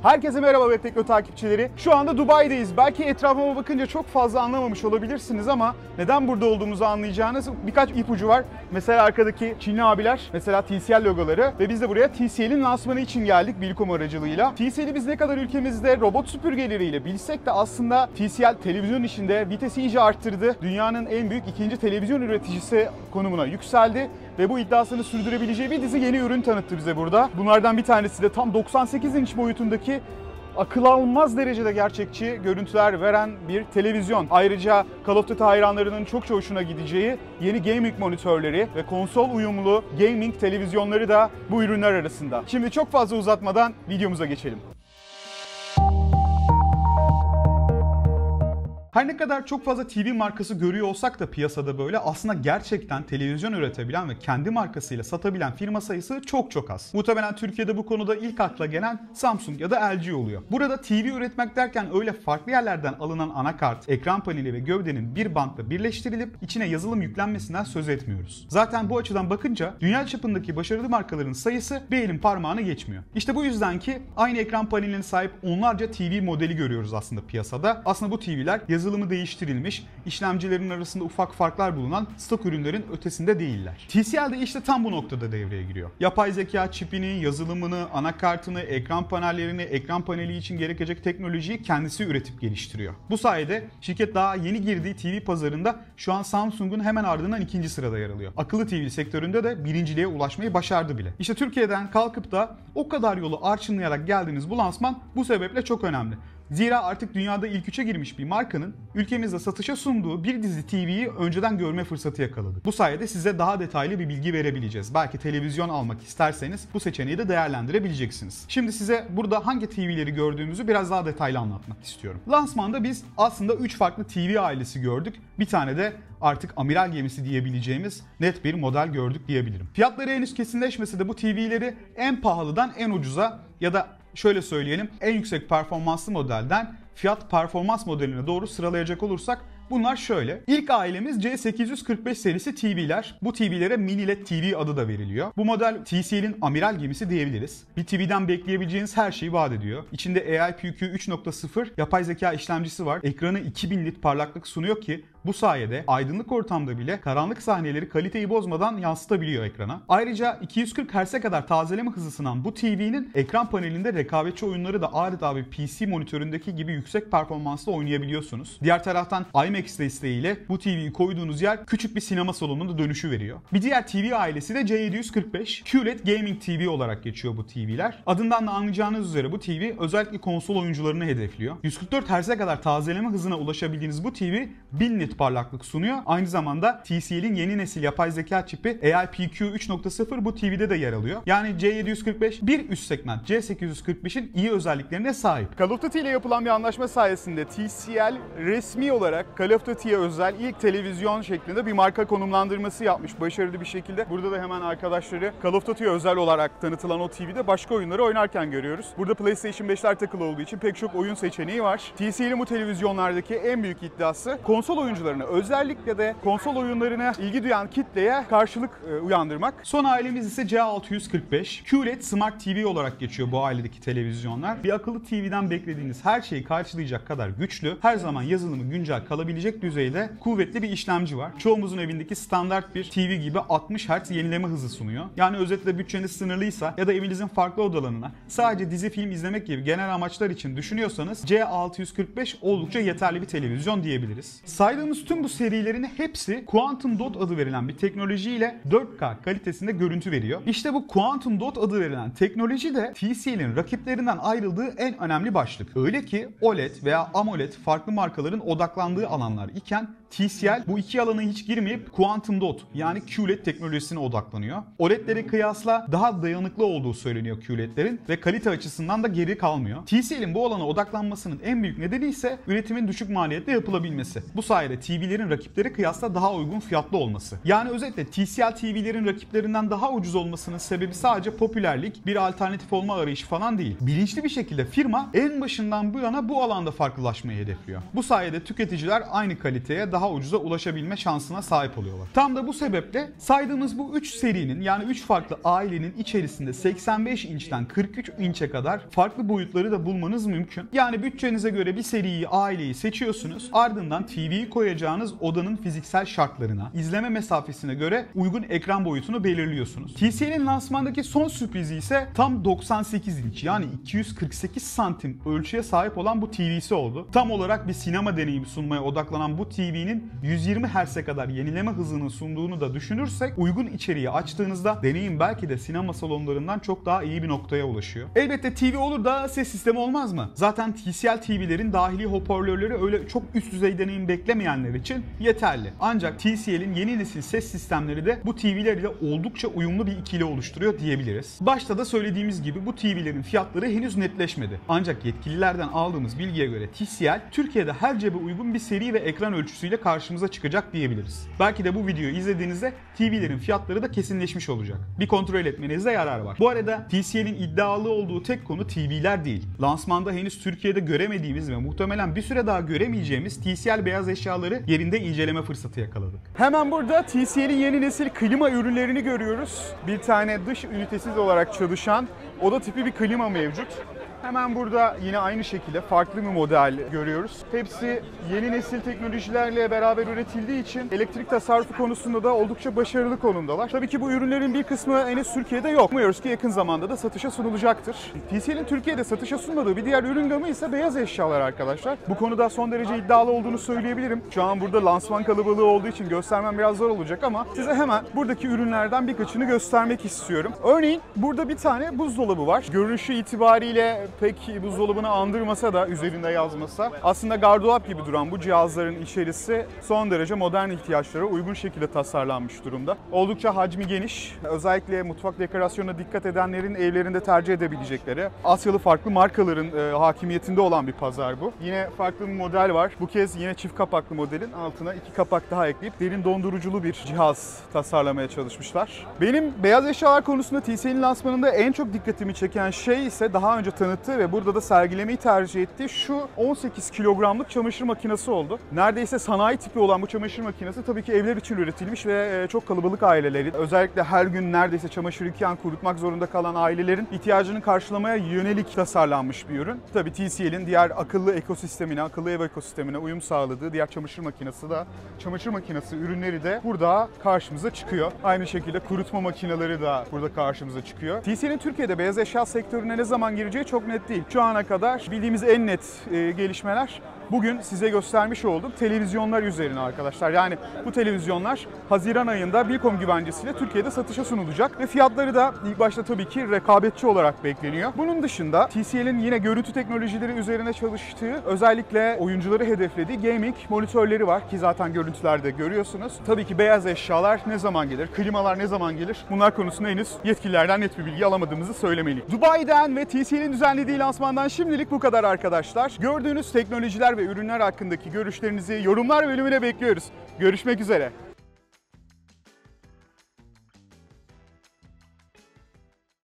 Herkese merhaba Web Tekno takipçileri. Şu anda Dubai'deyiz. Belki etrafıma bakınca çok fazla anlamamış olabilirsiniz ama neden burada olduğumuzu anlayacağınız birkaç ipucu var. Mesela arkadaki Çinli abiler, mesela TCL logoları ve biz de buraya TCL'in lansmanı için geldik Bilkom aracılığıyla. TCL'i biz ne kadar ülkemizde robot süpürgeleriyle bilsek de aslında TCL televizyon işinde vitesi iyice arttırdı. Dünyanın en büyük ikinci televizyon üreticisi konumuna yükseldi ve bu iddiasını sürdürebileceği bir dizi yeni ürün tanıttı bize burada. Bunlardan bir tanesi de tam 98 inç boyutundaki akıl almaz derecede gerçekçi görüntüler veren bir televizyon. Ayrıca Call of Duty hayranlarının çokça hoşuna gideceği yeni gaming monitörleri ve konsol uyumlu gaming televizyonları da bu ürünler arasında. Şimdi çok fazla uzatmadan videomuza geçelim. Her ne kadar çok fazla TV markası görüyor olsak da piyasada böyle aslında gerçekten televizyon üretebilen ve kendi markasıyla satabilen firma sayısı çok az. Muhtemelen Türkiye'de bu konuda ilk akla gelen Samsung ya da LG oluyor. Burada TV üretmek derken öyle farklı yerlerden alınan anakart, ekran paneli ve gövdenin bir bantla birleştirilip içine yazılım yüklenmesinden söz etmiyoruz. Zaten bu açıdan bakınca dünya çapındaki başarılı markaların sayısı bir elin parmağını geçmiyor. İşte bu yüzden ki aynı ekran paneline sahip onlarca TV modeli görüyoruz aslında piyasada. Aslında bu TV'ler yazılımı değiştirilmiş, işlemcilerin arasında ufak farklar bulunan stok ürünlerin ötesinde değiller. TCL de işte tam bu noktada devreye giriyor. Yapay zeka çipini, yazılımını, anakartını, ekran panellerini, ekran paneli için gerekecek teknolojiyi kendisi üretip geliştiriyor. Bu sayede şirket daha yeni girdiği TV pazarında şu an Samsung'un hemen ardından ikinci sırada yer alıyor. Akıllı TV sektöründe de birinciliğe ulaşmayı başardı bile. İşte Türkiye'den kalkıp da o kadar yolu arşınlayarak geldiğiniz bu lansman bu sebeple çok önemli. Zira artık dünyada ilk üçe girmiş bir markanın ülkemizde satışa sunduğu bir dizi TV'yi önceden görme fırsatı yakaladık. Bu sayede size daha detaylı bir bilgi verebileceğiz. Belki televizyon almak isterseniz bu seçeneği de değerlendirebileceksiniz. Şimdi size burada hangi TV'leri gördüğümüzü biraz daha detaylı anlatmak istiyorum. Lansmanda biz aslında 3 farklı TV ailesi gördük. Bir tane de artık amiral gemisi diyebileceğimiz net bir model gördük diyebilirim. Fiyatları henüz kesinleşmese de bu TV'leri en pahalıdan en ucuza ya da şöyle söyleyelim, en yüksek performanslı modelden fiyat performans modeline doğru sıralayacak olursak bunlar şöyle. İlk ailemiz C845 serisi TV'ler. Bu TV'lere Mini LED TV adı da veriliyor. Bu model TCL'in amiral gemisi diyebiliriz. Bir TV'den bekleyebileceğiniz her şeyi vaat ediyor. İçinde AIPQ 3.0 yapay zeka işlemcisi var. Ekranı 2000 nit parlaklık sunuyor ki bu sayede aydınlık ortamda bile karanlık sahneleri kaliteyi bozmadan yansıtabiliyor ekrana. Ayrıca 240 Hz'e kadar tazeleme hızı sunan bu TV'nin ekran panelinde rekabetçi oyunları da adeta bir PC monitöründeki gibi yüksek performansla oynayabiliyorsunuz. Diğer taraftan IMAX desteğiyle bu TV'yi koyduğunuz yer küçük bir sinema salonuna dönüşü veriyor. Bir diğer TV ailesi de C745 QLED Gaming TV olarak geçiyor bu TV'ler. Adından da anlayacağınız üzere bu TV özellikle konsol oyuncularını hedefliyor. 144 Hz'e kadar tazeleme hızına ulaşabildiğiniz bu TV 1000 nit parlaklık sunuyor. Aynı zamanda TCL'in yeni nesil yapay zeka çipi AIPQ 3.0 bu TV'de de yer alıyor. Yani C745 bir üst segment C845'in iyi özelliklerine sahip. Call of Duty ile yapılan bir anlaşma sayesinde TCL resmi olarak Call of Duty'ye özel ilk televizyon şeklinde bir marka konumlandırması yapmış başarılı bir şekilde. Burada da hemen arkadaşları Call of Duty'ye özel olarak tanıtılan o TV'de başka oyunları oynarken görüyoruz. Burada PlayStation 5'ler takılı olduğu için pek çok oyun seçeneği var. TCL'in bu televizyonlardaki en büyük iddiası konsol oyuncularına, özellikle de konsol oyunlarına ilgi duyan kitleye karşılık uyandırmak. Son ailemiz ise C645. QLED Smart TV olarak geçiyor bu ailedeki televizyonlar. Bir akıllı TV'den beklediğiniz her şeyi karşılayacak kadar güçlü, her zaman yazılımı güncel kalabilecek düzeyde kuvvetli bir işlemci var. Çoğumuzun evindeki standart bir TV gibi 60 Hz yenileme hızı sunuyor. Yani özetle bütçeniz sınırlıysa ya da evinizin farklı odalarına sadece dizi film izlemek gibi genel amaçlar için düşünüyorsanız C645 oldukça yeterli bir televizyon diyebiliriz. Saydığımız tüm bu serilerin hepsi Quantum Dot adı verilen bir teknolojiyle 4K kalitesinde görüntü veriyor. İşte bu Quantum Dot adı verilen teknoloji de TCL'in rakiplerinden ayrıldığı en önemli başlık. Öyle ki OLED veya AMOLED farklı markaların odaklandığı alanlar iken TCL bu iki alana hiç girmeyip Quantum Dot yani QLED teknolojisine odaklanıyor. OLED'lere kıyasla daha dayanıklı olduğu söyleniyor QLED'lerin ve kalite açısından da geri kalmıyor. TCL'in bu alana odaklanmasının en büyük nedeni ise üretimin düşük maliyetle yapılabilmesi. Bu sayede TV'lerin rakipleri kıyasla daha uygun fiyatlı olması. Yani özetle TCL TV'lerin rakiplerinden daha ucuz olmasının sebebi sadece popülerlik, bir alternatif olma arayışı falan değil. Bilinçli bir şekilde firma en başından bu yana bu alanda farklılaşmayı hedefliyor. Bu sayede tüketiciler aynı kaliteye daha ucuza ulaşabilme şansına sahip oluyorlar. Tam da bu sebeple saydığımız bu 3 serinin, yani 3 farklı ailenin içerisinde 85 inçten 43 inçe kadar farklı boyutları da bulmanız mümkün. Yani bütçenize göre bir seriyi, aileyi seçiyorsunuz. Ardından TV'yi koyacağınız odanın fiziksel şartlarına, izleme mesafesine göre uygun ekran boyutunu belirliyorsunuz. TCL'in lansmandaki son sürprizi ise tam 98 inç, yani 248 santim ölçüye sahip olan bu TV'si oldu. Tam olarak bir sinema deneyimi sunmaya odaklanan bu TV'nin 120 Hz'e kadar yenileme hızını sunduğunu da düşünürsek, uygun içeriği açtığınızda deneyim belki de sinema salonlarından çok daha iyi bir noktaya ulaşıyor. Elbette TV olur da ses sistemi olmaz mı? Zaten TCL TV'lerin dahili hoparlörleri öyle çok üst düzey deneyim beklemeyenler için yeterli. Ancak TCL'in yeni nesil ses sistemleri de bu TV'ler ile oldukça uyumlu bir ikili oluşturuyor diyebiliriz. Başta da söylediğimiz gibi bu TV'lerin fiyatları henüz netleşmedi. Ancak yetkililerden aldığımız bilgiye göre TCL Türkiye'de her cebe uygun bir seri ve ekran ölçüsüyle karşımıza çıkacak diyebiliriz. Belki de bu videoyu izlediğinizde TV'lerin fiyatları da kesinleşmiş olacak. Bir kontrol etmenize yarar var. Bu arada TCL'in iddialı olduğu tek konu TV'ler değil. Lansmanda henüz Türkiye'de göremediğimiz ve muhtemelen bir süre daha göremeyeceğimiz TCL beyaz eşyaları yerinde inceleme fırsatı yakaladık. Hemen burada TCL'in yeni nesil klima ürünlerini görüyoruz. Bir tane dış ünitesiz olarak çalışan oda tipi bir klima mevcut. Hemen burada yine aynı şekilde farklı bir model görüyoruz. Hepsi yeni nesil teknolojilerle beraber üretildiği için elektrik tasarrufu konusunda da oldukça başarılı konumdalar. Tabii ki bu ürünlerin bir kısmı henüz Türkiye'de yok. Umuyoruz ki yakın zamanda da satışa sunulacaktır. TCL'in Türkiye'de satışa sunmadığı bir diğer ürün gamı ise beyaz eşyalar arkadaşlar. Bu konuda son derece iddialı olduğunu söyleyebilirim. Şu an burada lansman kalabalığı olduğu için göstermem biraz zor olacak ama size hemen buradaki ürünlerden birkaçını göstermek istiyorum. Örneğin burada bir tane buzdolabı var. Görünüşü itibariyle pek buzdolabını andırmasa da üzerinde yazmasa, aslında gardırop gibi duran bu cihazların içerisi son derece modern ihtiyaçlara uygun şekilde tasarlanmış durumda. Oldukça hacmi geniş. Özellikle mutfak dekorasyonuna dikkat edenlerin evlerinde tercih edebilecekleri Asyalı farklı markaların hakimiyetinde olan bir pazar bu. Yine farklı bir model var. Bu kez yine çift kapaklı modelin altına 2 kapak daha ekleyip derin donduruculu bir cihaz tasarlamaya çalışmışlar. Benim beyaz eşyalar konusunda TCL'in lansmanında en çok dikkatimi çeken şey ise daha önce tanıttığı ve burada da sergilemeyi tercih ettiği şu 18 kilogramlık çamaşır makinesi oldu. Neredeyse sanayi tipi olan bu çamaşır makinesi tabii ki evler için üretilmiş ve çok kalabalık ailelerin, özellikle her gün neredeyse çamaşır yıkayan, kurutmak zorunda kalan ailelerin ihtiyacını karşılamaya yönelik tasarlanmış bir ürün. Tabii TCL'in diğer akıllı ekosistemine, akıllı ev ekosistemine uyum sağladığı diğer çamaşır makinesi ürünleri de burada karşımıza çıkıyor. Aynı şekilde kurutma makineleri de burada karşımıza çıkıyor. TCL'in Türkiye'de beyaz eşya sektörüne ne zaman gireceği çok net değil. Şu ana kadar bildiğimiz en net gelişmeler bugün size göstermiş olduğum televizyonlar üzerine arkadaşlar. Yani bu televizyonlar Haziran ayında Bilkom güvencesiyle Türkiye'de satışa sunulacak ve fiyatları da ilk başta tabii ki rekabetçi olarak bekleniyor. Bunun dışında TCL'in yine görüntü teknolojileri üzerine çalıştığı, özellikle oyuncuları hedeflediği gaming monitörleri var ki zaten görüntülerde görüyorsunuz. Tabii ki beyaz eşyalar ne zaman gelir, klimalar ne zaman gelir? Bunlar konusunda henüz yetkililerden net bir bilgi alamadığımızı söylemeliyim. Dubai'den ve TCL'in düzenlediği lansmandan şimdilik bu kadar arkadaşlar. Gördüğünüz teknolojiler ve ürünler hakkındaki görüşlerinizi yorumlar bölümüne bekliyoruz. Görüşmek üzere.